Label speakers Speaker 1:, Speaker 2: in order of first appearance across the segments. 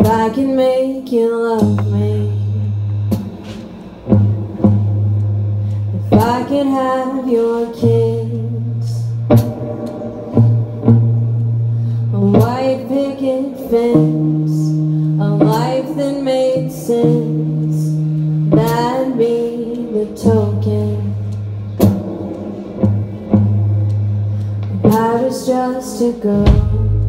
Speaker 1: If I can make you love me, if I can have your kiss, a white picket fence, a life that made sense, that'd be the token. I was just a girl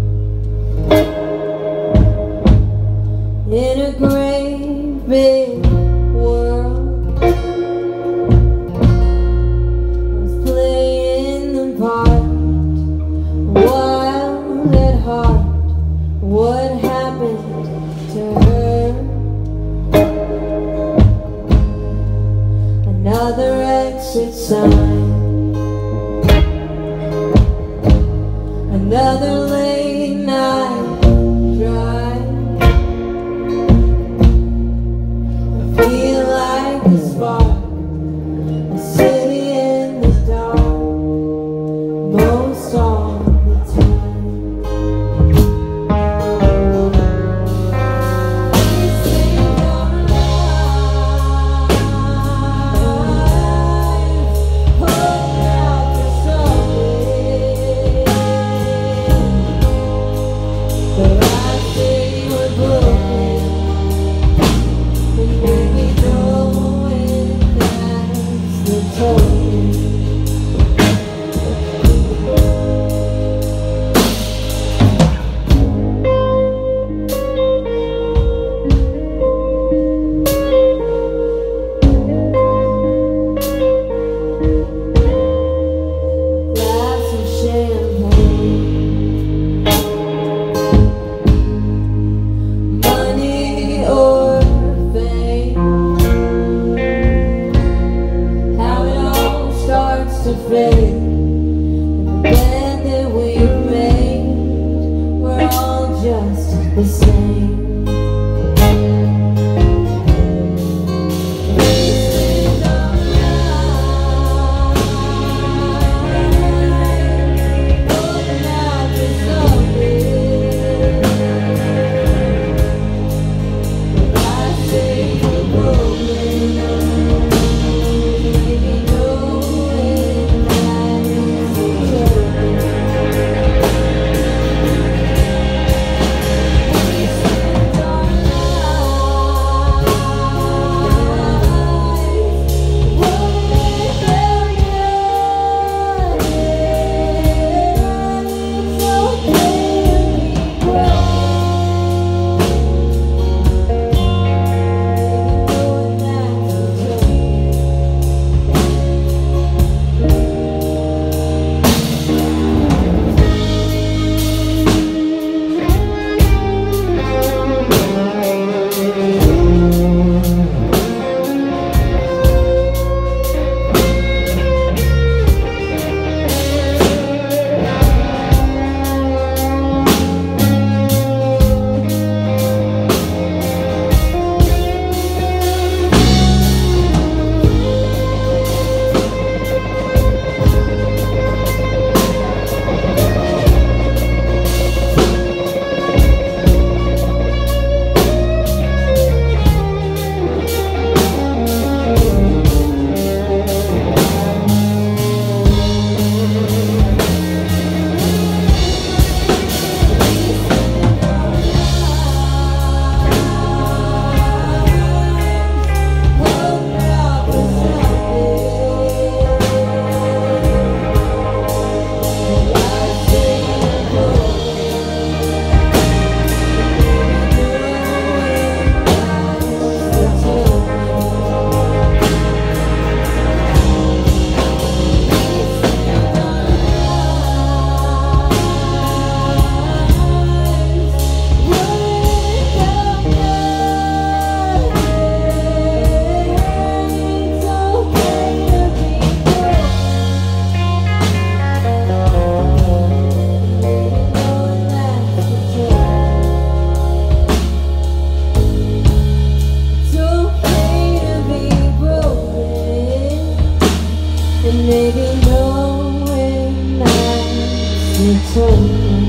Speaker 1: in a great big world. I was playing the part, wild at heart. What happened to her? Another exit sign, another late night drive. I feel like a spark, a city in the dark, most all the time. These things are alive, holding out for something. But I say we're broken, and maybe knowing that's the token. Glass of champagne, money or fame, how it all starts to fade. The bed that we've made, we're all just the same. These things are alive, holding out for something. I say we're broken, maybe knowing that's the token. These things are alive, holding their young. It's okay to be broken, knowing that's the token. Maybe knowing that's the truth.